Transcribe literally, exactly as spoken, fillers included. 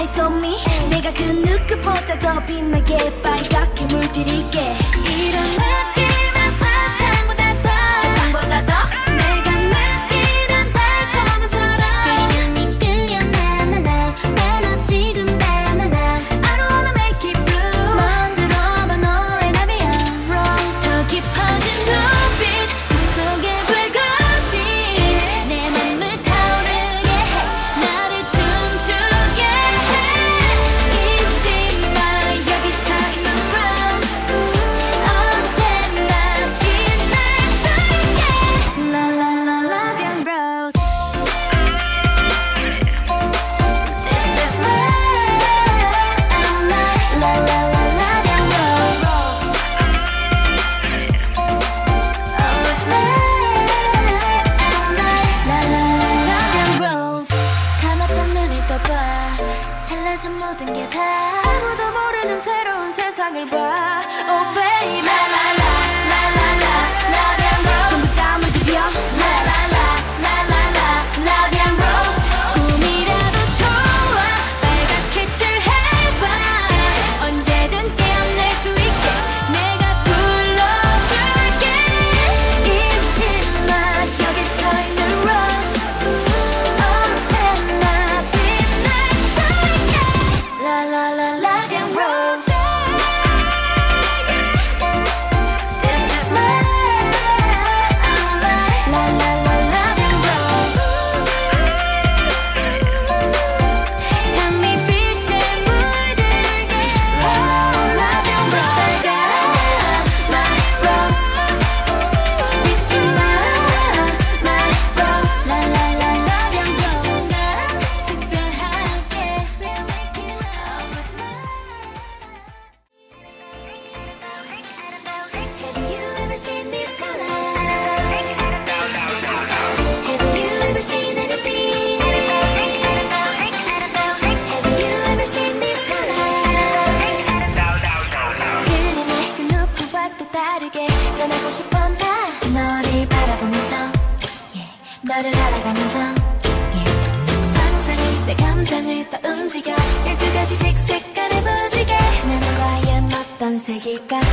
eyes on me. 내가 그 누구보다 더 빛나게 빨갛게 물들일게. 이런 느낌은 사탕보다 더 사탕보다 더 내가 느끼는 달콤함처럼 그냥 네 끌려 나나나 바로 지금 나나나 I don't wanna make it blue. 만들어봐 너의 나비야 Rose. 더 깊어진 눈빛 그 속에 불거진 내 맘을 타오르게 해 나를 춤추게 해 잊지 마 여기 서 있는 Rose. 언제나 빛날 수 있게 La la la love you Rose. This is my La la la love you Rose. Oh it's my La la la love you Rose. 감았던 눈을 떠봐 달라진 모든 게 다 아무도 모르는 새로운 세상을 봐. Oh baby la la la la la la love you Rose. 전부 다 물들여 la la la la la la love you Rose. 꿈이라도 좋아 빨갛게 칠해봐. 언제든 깨어날 수 있게 내가 불러줄게. 잊지 마 여기 서 있는 Rose. 언제나 빛날 수 있게 La la la love you Rose. This is my La la la love you Rose. 장밋빛에 물들게 Love you Rose. My Rose. 잊지 마 My Rose. La la la love you Rose. 특별하게 We'll make it always mine. Have you ever seen these colors? Have you ever seen anything? Have you ever seen these colors? 들리네 그 누구와 또 다르게 변하고 싶어 나 너를 바라보면서 yeah. 너를 알아가면서 yeah. 상상이 내 감정을 더 움직여 열두 가지 색색깔을 무지개 나는 과연 어떤 색일까?